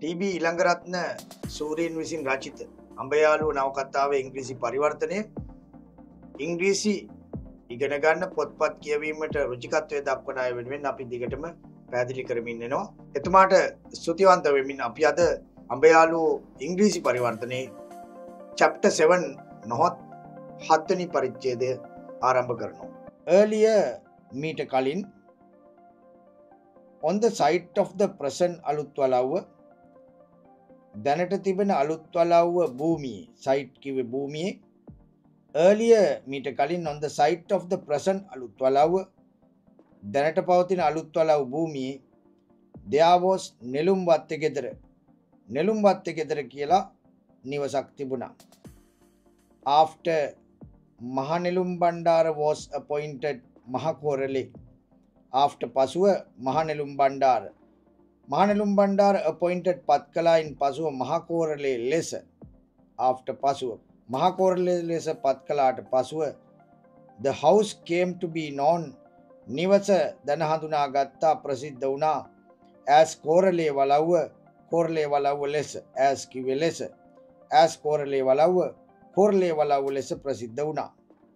TB Ilangaratne සූරීන් විසින් රචිත අඹයාලුව නවකතාවේ ඉංග්‍රීසි පරිවර්තනය ඉංග්‍රීසි ඉගෙන ගන්න පොත්පත් කියවීමට රුචිකත්වය දක්වන අය වෙනුවෙන් අපි දිගටම පැහැදිලි කරමින් එනවා. එතුමාට ස්තුතිවන්ත වෙමින් අපි අද අඹයාලුව ඉංග්‍රීසි පරිවර්තනයේ chapter 7 නොහොත් 7 වෙනි පරිච්ඡේදය ආරම්භ කරනවා. Earlier මීට කලින් on the site of the present අලුත්වලව්ව දැනට තිබෙන අලුත්වලව්ව භූමියේ site කිව්වේ භූමියේ earlier මීට කලින් on the site of the present අලුත්වලව්ව දැනට පවතින අලුත්වලව් භූමියේ there was නෙළුම් වත්තේ ගෙදර නෙළුම් වත්තේ ගෙදර කියලා නිවසක් තිබුණා. after මහ නෙළුම් බණ්ඩාර was appointed මහ කෝරළේ after පසුව මහ නෙළුම් බණ්ඩාර appointed පත් කළායින් පසුව මහ කෝරළේ ලෙස after පසුව මහ කෝරළේ ලෙස පත් කළාට පසුව the house came to be known නිවස දැන හඳුනා ගත්තා ප්‍රසිද්ධ වුණා as කෝරළේ වලව්ව ලෙස as කිව්වේ ලෙස as කෝරළේ වලව්ව ලෙස ප්‍රසිද්ධ වුණා.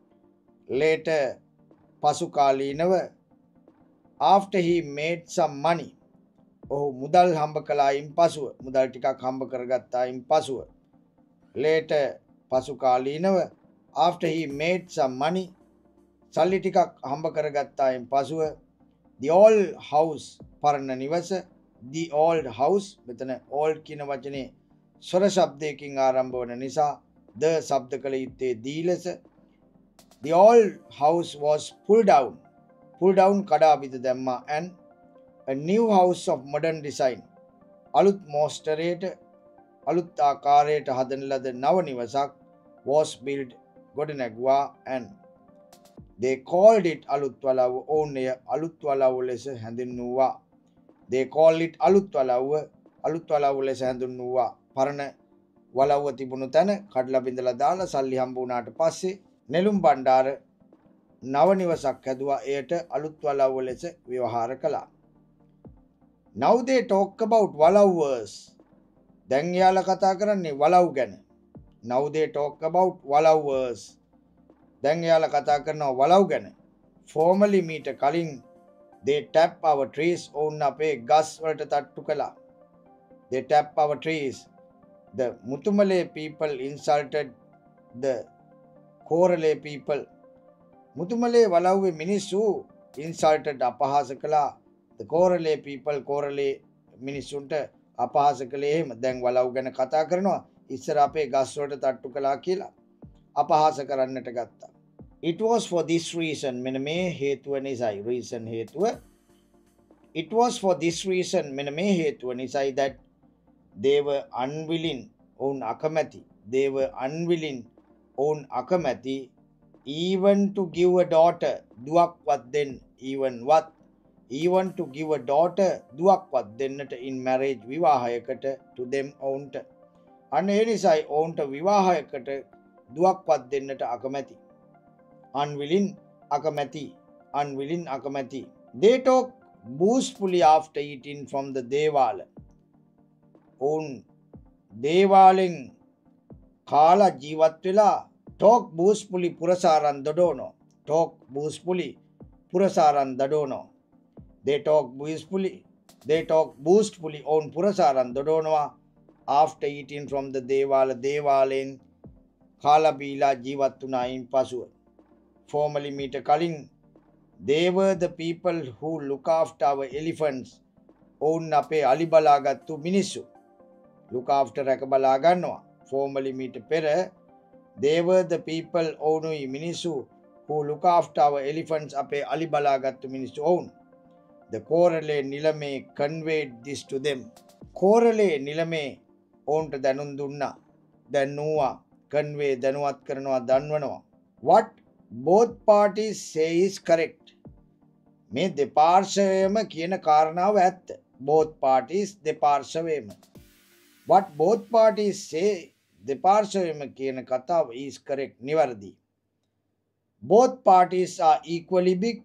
later පසු කාලීනව after he made some money ඔහු මුදල් හම්බ කළායින් පසුව මුදල් ටිකක් හම්බ කරගත්තායින් පසුව later පසු කාලීනව after he made some money සල්ලි ටිකක් හම්බ කරගත්තායින් පසුව the old house පරණ නිවස the old house මෙතන old කියන වචනේ ස්වර ශබ්දයකින් ආරම්භ වන නිසා the ශබ්ද කළ යුත්තේ දී ලෙස the old house was pulled down කඩා බිඳ දැම්මා and a new house of modern design අලුත් මෝස්තරයට අලුත් ආකාරයට හදන ලද නව නිවසක් was built ගොඩනැගුවා and they called it අලුත්වලව්ව ඕන්නය අලුත්වලව්ව ලෙස හැඳින්වුවා. they called it අලුත්වලව්ව ලෙස හැඳින්වුවා. පරණ වලව්ව තිබුණු තැන කඩලා බිඳලා දාලා සල්ලි හම්බ වුණාට පස්සේ නෙළුම් බණ්ඩාර නව නිවසක් හැදුවා. එයට අලුත්වලව්ව ලෙස ව්‍යවහාර කළා. now they talk about wallows දැන් යාලා කතා කරන්නේ වලව් ගැන. now they talk about wallows දැන් යාලා කතා කරනවා වලව් ගැන. formerly මීට කලින් they tap our trees ඔවුන් අපේ ගස් වලට තට්ටු කළා. they tap our trees the මුතුමලේ people insulted the කෝරළේ people මුතුමලේ වලව්වේ මිනිස්සු insulted අපහාස කළා the කෝරළේ people කෝරළේ මිනිස්සුන්ට අපහාස කළේ එහෙම. දැන් වලව් ගැන කතා කරනවා ඉස්සර අපේ ගස් වලට තට්ටු කළා කියලා අපහාස කරන්නට ගත්තා. it was for this reason මෙන්න මේ හේතුව නිසායි reason හේතුව it was for this reason මෙන්න මේ හේතුව නිසායි that they were unwilling ඔවුන් අකමැති even to give a daughter දුවක්වත් දෙන්න even to give a daughter දුවක්වත් දෙන්නට in marriage විවාහයකට to them ඔවුන්ට අන්න ඒ නිසායි ඔවුන්ට විවාහයකට දුවක්වත් දෙන්නට අකමැති. unwilling අකමැති. they talk boastfully after eating from the දේවාල ඔවුන් දේවාලෙන් කාලා ජීවත් වෙලා talk boastfully පුරසාරන් දඩෝනෝ they talk boastfully ඔවුන් පුරසාරන් දඩෝනවා after eating from the දේවාලෙන් කාලා බීලා ජීවත් වුණායින් පසුව. formerly මීට කලින් they were the people who look after our elephants ඔවුන් අපේ අලි බලාගත්තු මිනිස්සු look after රැක බලා ගන්නවා. formerly මීට පෙර they were the people ඔවුනුයි මිනිස්සු who look after our elephants අපේ අලි බලාගත්තු මිනිස්සු ඔවුන්. the කෝරළේ Nilame conveyed this to them කෝරළේ Nilame ඔවුන්ට දැනුවා convey දැනුවත් කරනවා දන්වනවා. what both parties say is correct මේ දෙපාර්ශවයම කියන කාරණාව ඇත්ත. both parties දෙපාර්ශවයම what both parties say දෙපාර්ශවයම කියන කතාව is correct නිවැරදි. both parties are equally big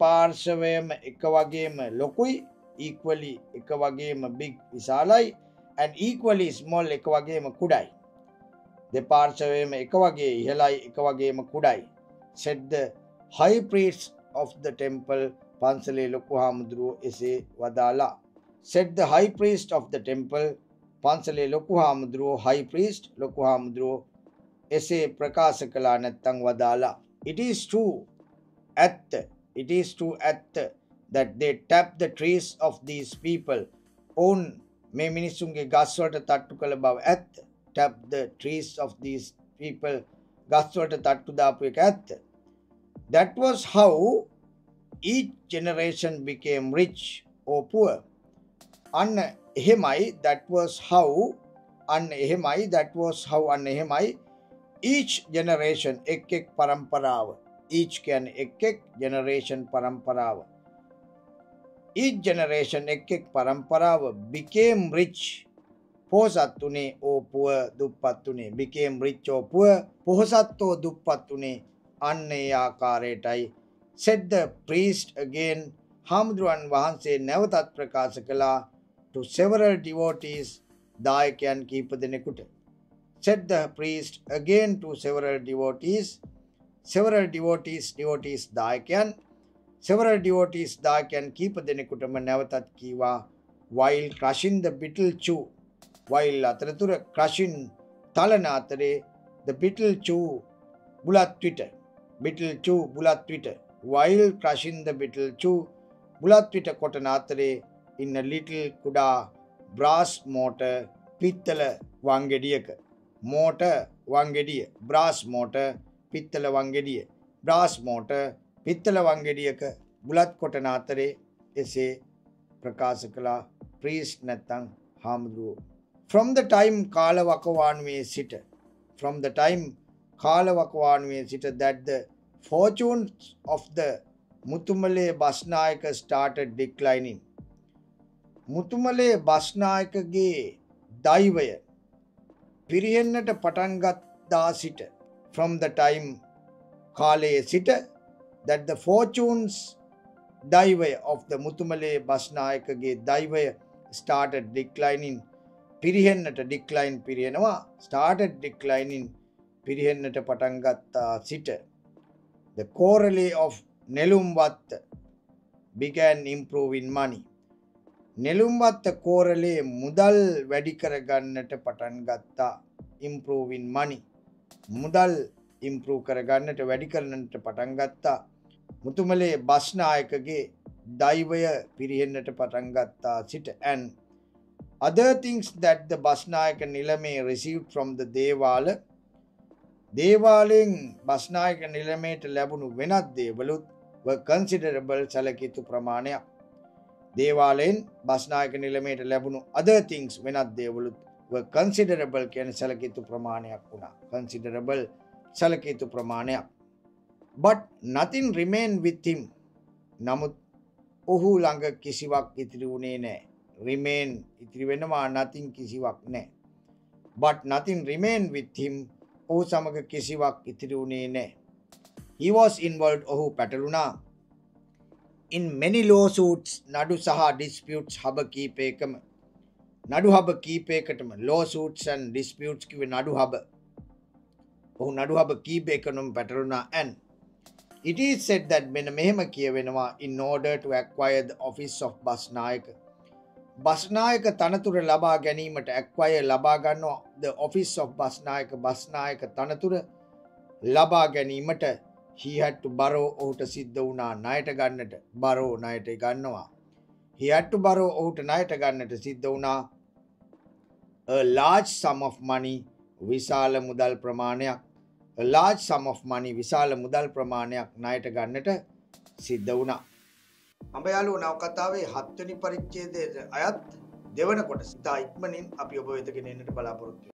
දෙපාර්ශවයම එක වගේම ලොකුයි equally එක වගේම big විශාලයි and equally small එක වගේම කුඩයි. දෙපාර්ශවයේම එක වගේ ඉහළයි එක වගේම කුඩයි. said the high priest of the temple පන්සලේ ලොකු හාමුදුරුවෝ එසේ වදාලා. said the high priest of the temple පන්සලේ ලොකු හාමුදුරුවෝ high priest ලොකු හාමුදුරුවෝ එසේ ප්‍රකාශ කළා නැත්නම් වදාලා. it is true at that they tap the trees of these people own මේ මිනිසුන්ගේ ගස් වලට තට්ටු කළ බව ඇත්ත. tap the trees of these people ගස් වලට තට්ටු දාපු එක ඇත්ත. that was how each generation became rich or poor. අන්න එහෙමයි that was how each generation එක් පරම්පරාව each කියන්නේ එක් generation පරම්පරාව each generation එක් පරම්පරාව became rich පොහොසත් උනේ or poor දුප්පත් උනේ became rich or poor පොහොසත් or දුප්පත් උනේ අන්න ඒ ආකාරයටයි said the priest again හාමුදුරුවන් වහන්සේ නැවතත් ප්‍රකාශ කළා to several devotees දායකයන් කීප දෙනෙකුට. said the priest again to several devotees දායකයන් කීප දෙනෙකුටම නැවතත් කීවා while crushing the betel chew while අතරතුර crushing තලන අතරේ the betel chew බුලත් විට while crushing the betel chew බුලත් විට කොටන අතරේ in a little කුඩා brass mortar පිත්තල වංගෙඩියක brass mortar පිත්තල වංගෙඩියක බුලත් කොටන අතරේ එසේ ප්‍රකාශ කළා priest නැත්නම් හාමුදුරුවෝ. from the time කාලවකවානුවේ සිට that the fortunes of the මුතුමලේ Basnayake started declining. මුතුමලේ බස්නායකගේ දෛවය පිරිහෙන්නට පටන් ගත්තා සිට from the time කාලයේ සිට that the fortunes දෛවය of the මුතුමලේ බස්නායකගේ දෛවය started declining පිරිහෙන්නට පටන් ගත්තා සිට the correlay of නෙළුම්වත්ත began improving money. නෙළුම්වත්ත Korale මුදල් වැඩි කරගන්නට පටන් ගත්තා. improving money. මුදල් improve කරගන්නට වැඩි කරන්නට පටන් ගත්තා. මුතුමලේ බස්නායකගේ දෛවය පිරිහෙන්නට පටන් ගත්තා සිට and other things that the Basnayake Nilame received from the දේවාලයෙන් Basnayake නිලමේට ලැබුණු වෙනත් දේවලුත් were considerable සැලකියුතු ප්‍රමාණයක්. දේවාලයෙන් බස්නායක නිලමේට ලැබුණු other things වෙනත් දේවලුත් were considerable කියන්නේ සැලකියුතු ප්‍රමාණයක් වුණා. සැලකියුතු ප්‍රමාණයක්. but nothing remained with him. නමුත් ඔහු ළඟ කිසිවක් ඉතිරි වුණේ නැහැ. remain ඉතිරි වෙනවා nothing කිසිවක් නැහැ. but nothing remained with him. ඔහු සමග කිසිවක් ඉතිරි වුණේ නැහැ. he was involved ඔහු පැටළුණා in many lawsuits නඩු සහ disputes හබ කීපයකටම lawsuits and disputes කිව්වේ නඩු හබ. ඔහු නඩු හබ කීපයකටම පැටළුණා and it is said that මෙන්න මෙහෙම කියවෙනවා in order to acquire the office of Basnayake තනතුර ලබා ගැනීමට ලබා ගන්නවා the office of බස්නායක තනතුර ලබා ගැනීමට he had to borrow ඔහුට සිද්ධ වුණා ණයට ගන්නට ණයට ගන්නවා he had to borrow ඔහුට ණයට ගන්නට සිද්ධ වුණා a large sum of money විශාල මුදල් ප්‍රමාණයක් ණයට ගන්නට සිද්ධ වුණා. අඹ යාළුවෝ නවකතාවේ 7 වෙනි පරිච්ඡේදයේ අයත් දෙවන කොටස ඉතා ඉක්මනින් අපි ඔබ වෙත ගෙන එන්නට බලාපොරොත්තු